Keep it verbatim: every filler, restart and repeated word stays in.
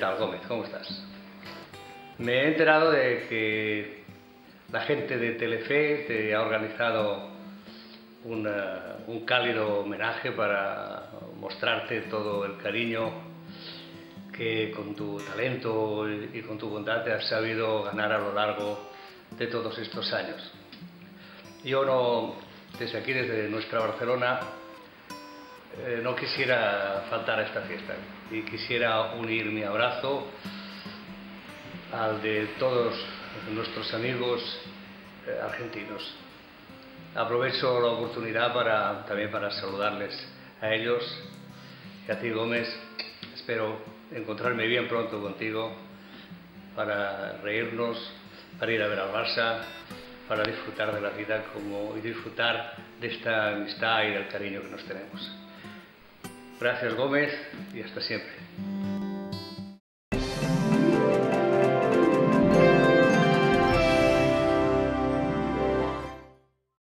tal, Gómez? ¿Cómo estás? Me he enterado de que la gente de Telefe te ha organizado una, un cálido homenaje para mostrarte todo el cariño que con tu talento y con tu bondad te has sabido ganar a lo largo de todos estos años. Yo no, desde aquí, desde nuestra Barcelona, eh, no quisiera faltar a esta fiesta y quisiera unir mi abrazo al de todos nuestros amigos eh, argentinos. Aprovecho la oportunidad para, también para saludarles a ellos y a ti, Gómez. Espero encontrarme bien pronto contigo para reírnos, para ir a ver al Barça, para disfrutar de la vida como, y disfrutar de esta amistad y del cariño que nos tenemos. Gracias, Gómez, y hasta siempre.